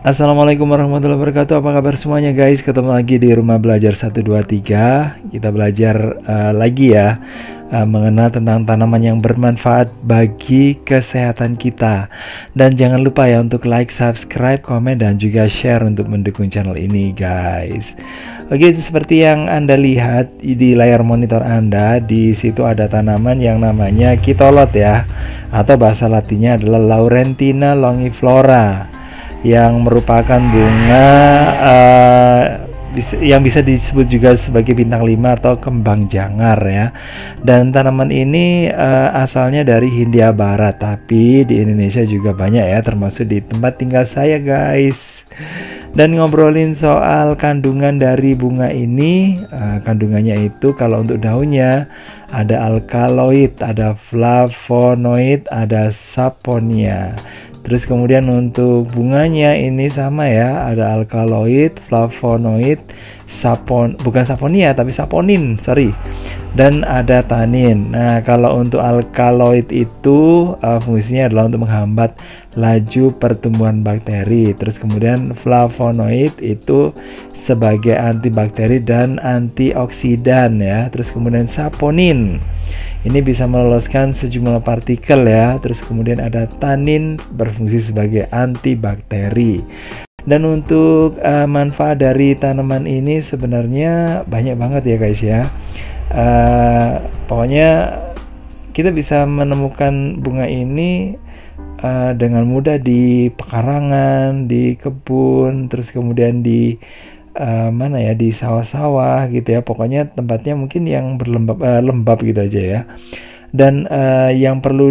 Assalamualaikum warahmatullahi wabarakatuh. Apa kabar semuanya guys? Ketemu lagi di Rumah Belajar 123. Kita belajar lagi ya mengenal tentang tanaman yang bermanfaat bagi kesehatan kita. Dan jangan lupa ya untuk like, subscribe, komen, dan juga share untuk mendukung channel ini guys. Oke, seperti yang Anda lihat di layar monitor Anda, di situ ada tanaman yang namanya kitolot ya, atau bahasa latinnya adalah Laurentina longiflora, yang merupakan bunga yang bisa disebut juga sebagai bintang 5 atau kembang jangar ya. Dan tanaman ini asalnya dari Hindia Barat, tapi di Indonesia juga banyak ya, termasuk di tempat tinggal saya guys. Dan ngobrolin soal kandungan dari bunga ini, kandungannya itu kalau untuk daunnya ada alkaloid, ada flavonoid, ada saponia. Terus kemudian untuk bunganya ini sama ya, ada alkaloid, flavonoid, bukan saponia tapi saponin, sorry. Dan ada tanin. Nah, kalau untuk alkaloid itu fungsinya adalah untuk menghambat laju pertumbuhan bakteri. Terus kemudian flavonoid itu sebagai antibakteri dan antioksidan ya. Terus kemudian saponin ini bisa meloloskan sejumlah partikel ya. Terus kemudian ada tanin berfungsi sebagai antibakteri. Dan untuk manfaat dari tanaman ini sebenarnya banyak banget ya guys ya. Pokoknya kita bisa menemukan bunga ini dengan mudah di pekarangan, di kebun, terus kemudian di mana ya, di sawah-sawah gitu ya. Pokoknya tempatnya mungkin yang lembab gitu aja ya. Dan yang perlu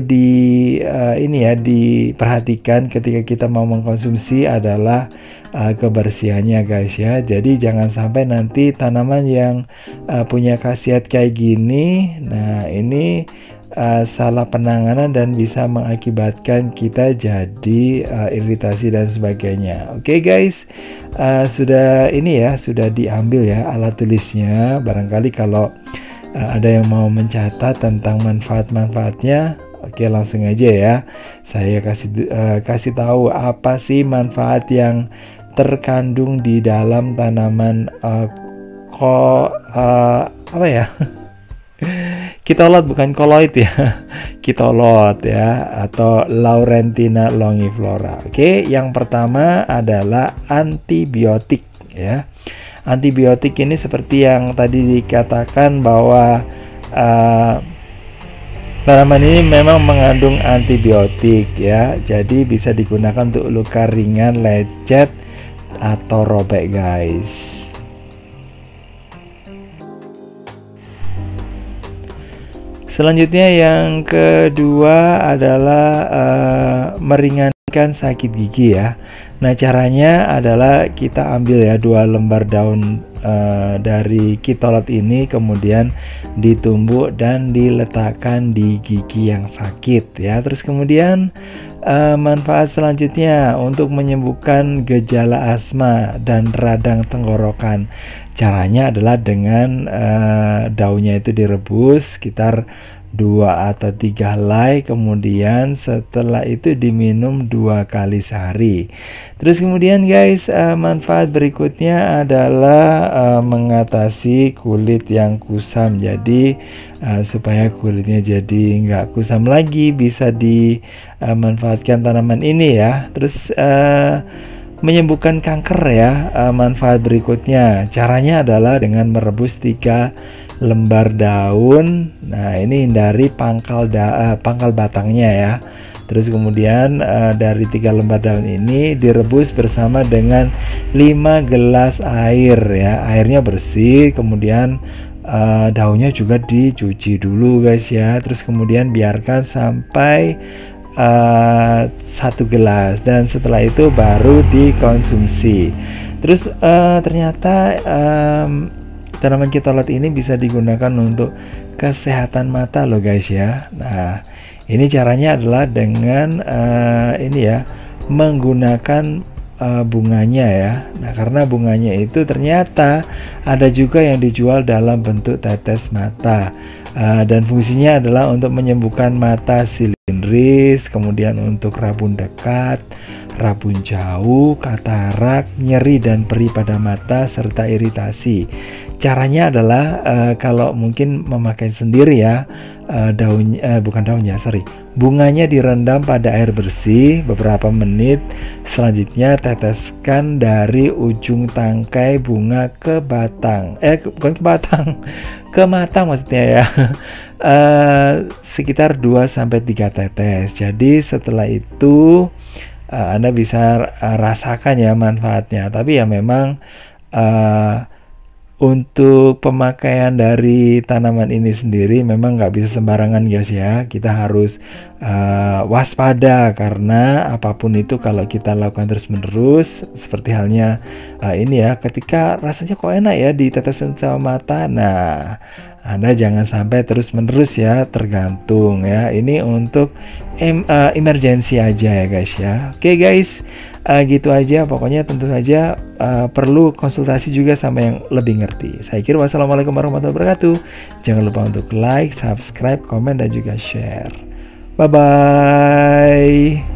diperhatikan ketika kita mau mengkonsumsi adalah kebersihannya guys ya. Jadi jangan sampai nanti tanaman yang punya khasiat kayak gini, nah ini salah penanganan dan bisa mengakibatkan kita jadi iritasi dan sebagainya. Oke guys, sudah diambil ya alat tulisnya. Barangkali kalau ada yang mau mencatat tentang manfaat-manfaatnya, oke langsung aja ya. Saya kasih tahu apa sih manfaat yang terkandung di dalam tanaman kitolot, bukan koloid ya. Kitolot ya, atau Laurentina longiflora. Oke, yang pertama adalah antibiotik ya. Antibiotik ini seperti yang tadi dikatakan bahwa tanaman ini memang mengandung antibiotik ya. Jadi bisa digunakan untuk luka ringan, lecet, atau robek guys. Selanjutnya yang kedua adalah meringankan sakit gigi ya. Nah, caranya adalah kita ambil ya 2 lembar daun dari kitolot ini, kemudian ditumbuk dan diletakkan di gigi yang sakit ya. Terus kemudian manfaat selanjutnya untuk menyembuhkan gejala asma dan radang tenggorokan. Caranya adalah dengan daunnya itu direbus sekitar 2 atau 3 helai, kemudian setelah itu diminum 2 kali sehari. Terus kemudian guys, manfaat berikutnya adalah mengatasi kulit yang kusam. Jadi supaya kulitnya jadi nggak kusam lagi, bisa dimanfaatkan tanaman ini ya. Terus menyembuhkan kanker ya. Manfaat berikutnya, caranya adalah dengan merebus 3 lembar daun. Nah, ini hindari pangkal batangnya ya. Terus kemudian dari 3 lembar daun ini direbus bersama dengan 5 gelas air ya. Airnya bersih, kemudian daunnya juga dicuci dulu guys ya. Terus kemudian biarkan sampai 1 gelas, dan setelah itu baru dikonsumsi. Terus ternyata tanaman kitolot ini bisa digunakan untuk kesehatan mata loh guys ya. Nah, ini caranya adalah dengan menggunakan bunganya ya. Nah, karena bunganya itu ternyata ada juga yang dijual dalam bentuk tetes mata, dan fungsinya adalah untuk menyembuhkan mata silindris, kemudian untuk rabun dekat, rabun jauh, katarak, nyeri dan perih pada mata serta iritasi. Caranya adalah kalau mungkin memakai sendiri ya, bunganya direndam pada air bersih beberapa menit. Selanjutnya teteskan dari ujung tangkai bunga ke batang, bukan ke batang, ke mata maksudnya ya. Sekitar 2-3 tetes. Jadi setelah itu Anda bisa rasakan ya manfaatnya. Tapi ya memang untuk pemakaian dari tanaman ini sendiri memang nggak bisa sembarangan guys ya. Kita harus waspada karena apapun itu kalau kita lakukan terus menerus, seperti halnya ini ya, ketika rasanya kok enak ya ditetesin sama mata. Nah, Anda jangan sampai terus menerus ya, tergantung ya. Ini untuk emergency aja ya guys ya. Oke guys, gitu aja. Pokoknya tentu saja perlu konsultasi juga sama yang lebih ngerti. Saya kira wassalamualaikum warahmatullahi wabarakatuh. Jangan lupa untuk like, subscribe, komen dan juga share. Bye bye.